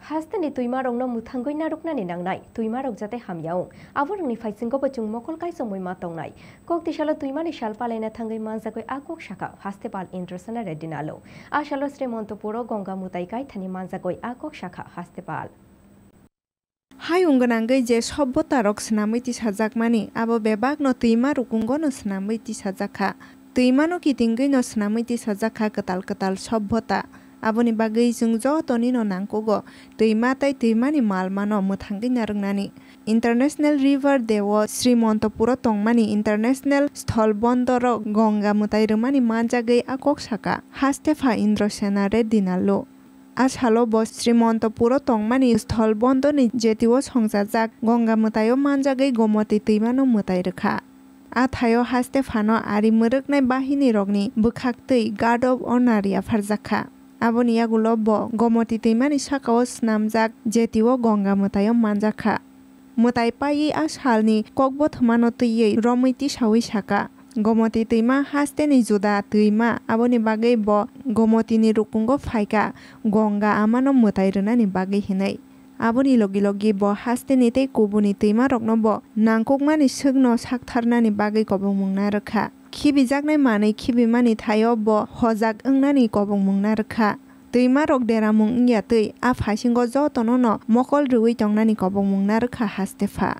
Hasteni twima rokno mwthangwi naruknani nangnai twima rok jate hamyaung abo rokni faisingko bachung mokol kaisa moima tongnai Koktisalo Twimani shalpalaina thangai manjakoi akok sakha Rajapal Indrasana redinalo asalo Srimontopuro gonga mutai kai thani manjakoi akok sakha Rajapal Hayunganangai je sobbota rok snamai ti sajakmani abo bebagno twima rukungono snamai ti sajakha twimano kitingai no snamai ti sajakha ketal sobbota aboni bagai jung jotoni no nangkogo twima tai twimani malmano mwthangwi naruknani International River Dewo Srimontopuro tongmani International Stholbondoro gonga mutai rwmani manjagai akok sakha Hasteni Indrasana redinalo asalo bo Srimontopuro tongmani Stholbondoni jetiwo songjajak gonga mutayo manjagai gomoti twimano mutai rwkha athayo Hasteni ari muruknai bahini rokni bwkhaktwi Guard of Honor yafarjakha aboni yagulo bo gomoti twimani sakao snamjak jetiwo gonga mutayo manjakha mutai pai asalni kokbo thmano twiyi romiti sawi sakha gomoti twima Hasteni juda twima aboni bagai bo gomotini rukungo phaika gonga amano mutai rwnani bagai hinai aboni logi bo Hasteni tei kubuni twima rokno bo nangkukmani sugno saktharnani bagai kobongmungna rwkha khibijaknai manui khibimani thayo bo hojak wngnani kobongmungna rwkha twima rok deramung wngya twi a phasingo jotono no mokol rwui tongnani kobongmungna rwkha Hasteni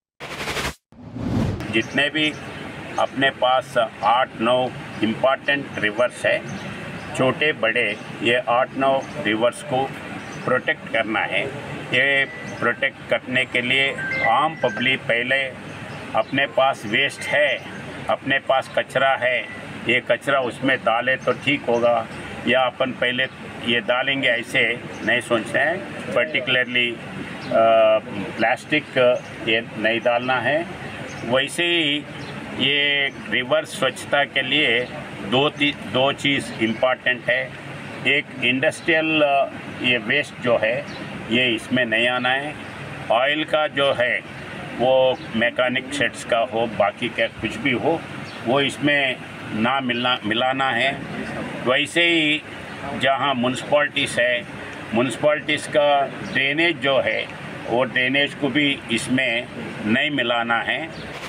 जितने भी अपने पास 8-9 important reverse है छोटे बड़े ये 8-9 reverse को protect करना है। ये प्रोटेक्ट करने के लिए आम पब्लिक पहले अपने पास वेस्ट है अपने पास कचरा है ये कचरा उसमें डाले तो ठीक होगा या अपन पहले ये डालेंगे ऐसे नहीं सोचना है। पर्टिकुलरली प्लास्टिक ये नहीं डालना है। वैसे ही ये रिवर्स स्वच्छता के लिए दो चीज़ इम्पॉर्टेंट है। एक इंडस्ट्रियल ये वेस्ट जो है ये इसमें नहीं आना है। ऑयल का जो है वो मैकेनिक शेड्स का हो बाकी क्या कुछ भी हो वो इसमें ना मिलाना है। वैसे ही जहाँ म्यूनसिपैलिटीज़ है म्यूनसिपैलिटीज़ का ड्रेनेज जो है वो ड्रेनेज को भी इसमें नहीं मिलाना है।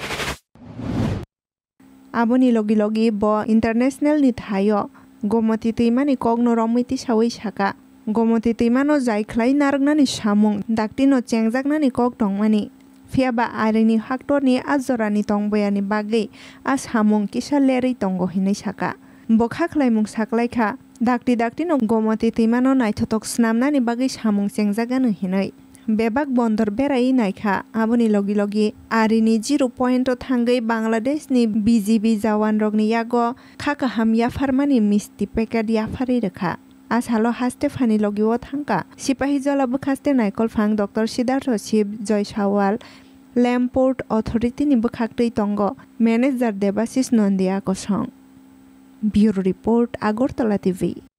aboni logi bo international ni thayo gomoti twimani kogno romiti sawi sakha gomoti twimano jaikhlai naruknani samung daktino chengjaknani kok tongmani phiaba arini haktorni ajorani tongboyani bagai a samung kisa lerei tongo hinai sakha bo khaklaimung saklaikha dakti no gomoti twimano naithotok snamnani bagai samung chengjagano hinai bebak bondor berai naikha aboni logi arini 0 point thangai Bangladesh ni BGB jawan rokni yago khaka ham yafarmani misti packet yafari rekha asalo Hasteni logiwo thangka sipahi jola bukhaste naikol phang Dr. Siddhartha Shiv Joy Sawal Lamport Authority ni bukhaktwi tongo Manager Debasis Nondia kosong Bureau Report Agartala TV